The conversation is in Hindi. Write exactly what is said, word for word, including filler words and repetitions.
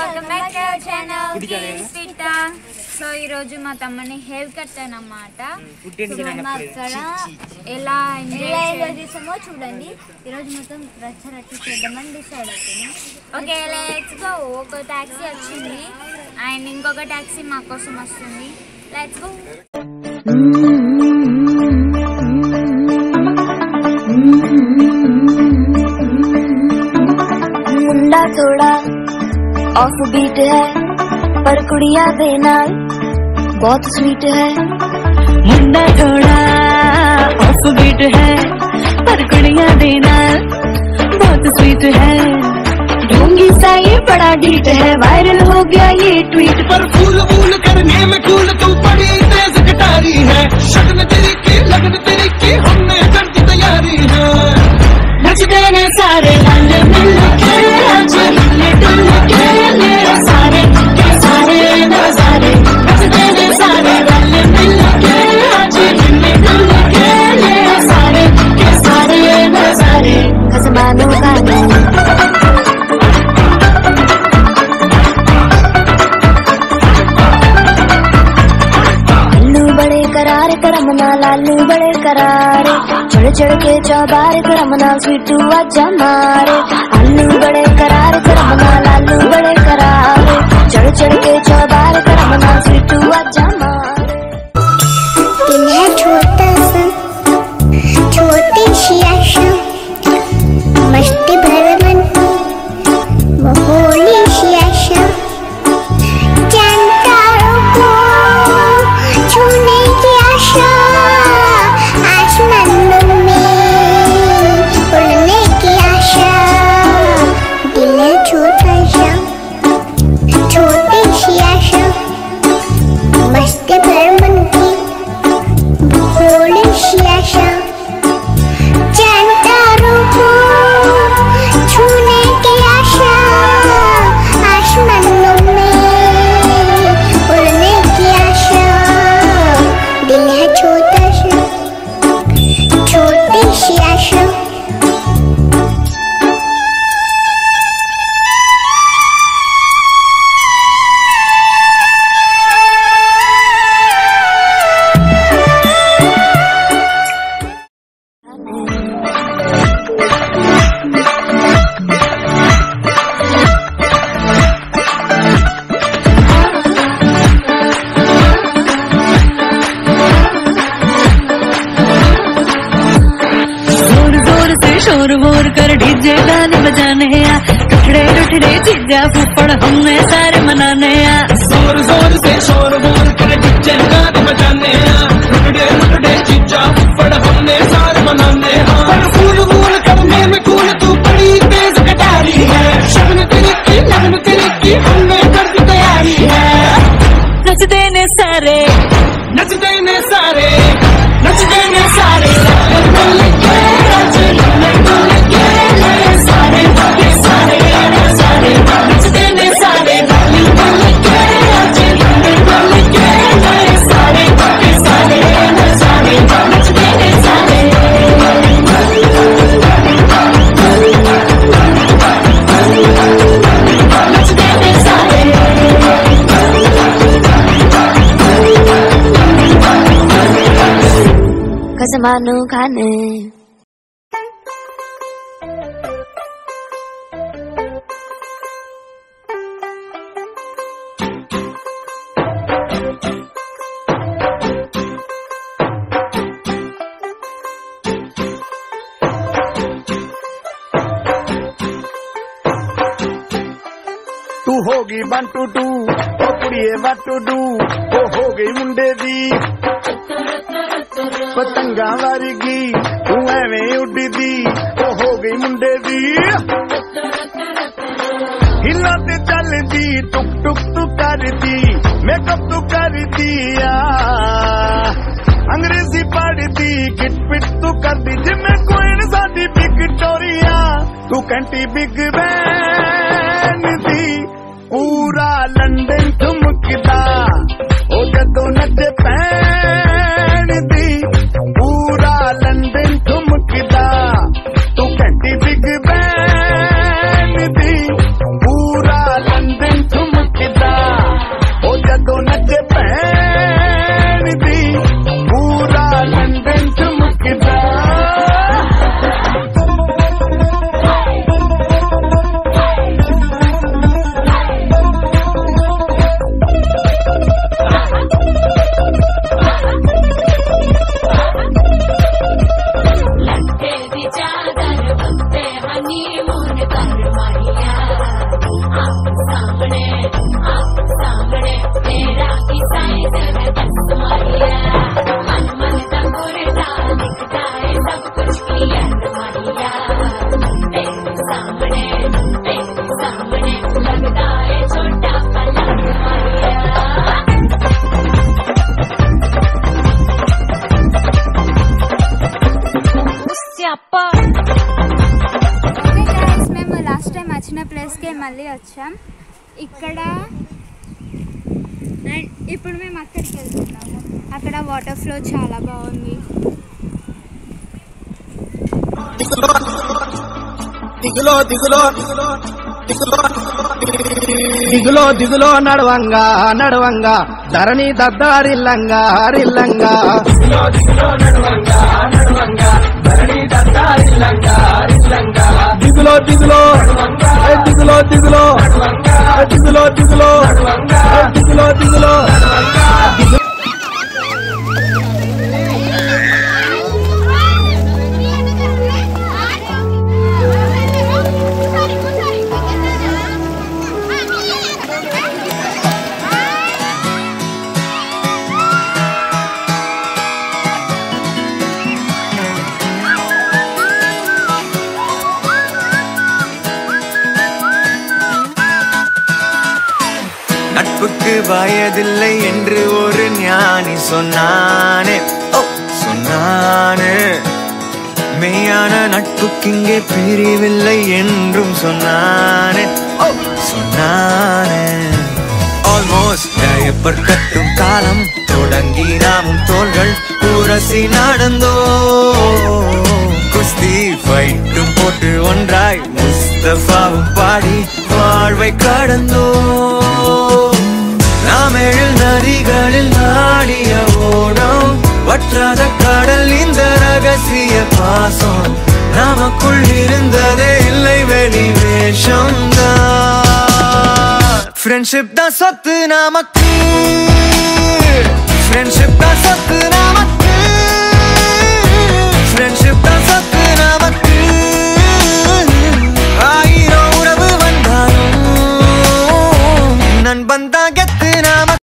Welcome back to our channel స్వీటా. సో ఈ రోజు మా తమ్మని హెయిర్ కట్ అన్నమాట. అక్కడ ఎలా ఎంజాయ్ చేసామో చూడండి. ఈరోజు మొత్తం రచ్చరట్టు చేద్దామని డిసైడ్ అవుతుంది. Okay let's go. ఒక టాక్సీ వచ్చింది అండ్ ఇంకొక టాక్సీ మా కోసం వస్తుంది. Let's go. मुंडा थोड़ा ऑफ बीट है पर कुड़िया दे नाल बहुत स्वीट है। मुंडा थोड़ा ऑफ बीट है पर कुड़िया दे नाल बहुत स्वीट है। ढोंगी सा ये बड़ा डीट है, वायरल हो गया ये ट्वीट पर। फूल फूल करने में कूल तू बड़ी तेज कटारी है। शगन तेरी की लगन तेरी की हमने कर दी तैयारी है। नचते ने सारे रंग मिल के आज हिले डुल के ले सारे के सारे नजारे। नचते ने सारे रंग मिल के आज हिले डुल के ले सारे के सारे नजारे। खसमानों का करार करमना लालू बड़े करारे चढ़ चढ़ के चौबार करमना स्वीटू आजा मारे। आलू बड़े करार करमना लालू बड़े करारे चढ़ चढ़ के चौबार करमना स्वीटू आजा मारे। इन्हें छोटा सा छोटी सी आशा मस्ती भर मन वो होली सी आशा जानकारों को छूने की आशा आसमानों में उड़ने की आशा। दिल है छोटा सा छोटी सी आशा मस्ती भर मन की होली सी आशा जानकारों को छूने की आशा आसमानों में उड़ने की आशा। दिल है छोटा सा छोटी सी आशा। शोर वोर कर डीजे गाने बजाने आ टुकड़े टुकड़े चीजा फूफड़ हमने सारे मनाने आ। जोर जोर से शोर बोर कर डीजे गाने बजाने आ टुकड़े टुकड़े चीजा फुफड़ हमने सारे मनाने आ। फूल फूल करने में कूल तू बड़ी तेज कटारी है। शगन तेरी की लगन तेरी की हमने कर दी तैयारी है। नचते ने सारे नचते ने सारे नचते ने सारे खसमानू खाने। तू होगी वन टू टू ओ कुड़िए वन टू डू ओ हो गई मुंडे दी पतंगा वारगी तू एवें उड़दी ओ हो गई मुंडे दी। हिला ते चलदी टुक टुक तू करदी मेकअप तू कर दिया अंग्रेजी पढ़दी किट पिट तू करदी जिम्मे कोई साडी विक्टोरिया। तू कंटी बिग बैन दी पूरा लंदन ठुमकदा ओ जदों नचे पैन दी पूरा लंदन ठुमकदा। तू कंटी बिग बैन दी पूरा लंदन ठुम వచ్చాం. ఇక్కడ అండ్ ఇప్పుడు మేము అక్కడికి వెళ్తున్నాము. అక్కడ వాటర్ ఫ్లో చాలా బాగుంది. దిగులో దిగులో దిగులో దిగులో నడవంగా నడవంగా ధరణి దద్దారిల్లంగా రిల్లంగా దిగులో దిగులో నడవంగా నడవంగా ధరణి దద్దారిల్లంగా రిల్లంగా దిగులో దిగులో దిగులో దిగులో దిగులో దిగులో దిగులో దిగులో நட்புக்கு வயதில்லை என்று ஒரு ஞானி சொன்னானே, ஓ சொன்னானே. மெய்யான நட்புக்கிங்கே பிரிவில்லை என்றும் சொன்னானே, ஓ சொன்னானே. ஆல்மோஸ்ட் டயப்பர் கட்டும் காலம் தொடங்கி நாமும் தோள்கள் உரசி நடந்தோ, குஸ்தி ஃபைட்டும் போட்டு ஒன்றாய் முஸ்தபாவும் பாடி வாழ்வை கடந்தோ. நாம் எழில் நதிகளில் நாடிய ஓடம், வற்றாத கடல் இந்த ரகசிய பாசம். நமக்குள் இருந்ததே இல்லை வெளி வேஷம்தான். ஃப்ரெண்ட்ஷிப் தான் சொத்து நமக்கு, ஃப்ரெண்ட்ஷிப் தான் சொத்து நமக்கு, ஃப்ரெண்ட்ஷிப் தான் சொத்து நமக்கு. ஆயிரம் உறவு வந்தாலும் நண்பன் தான் கெத்து நமக்கு.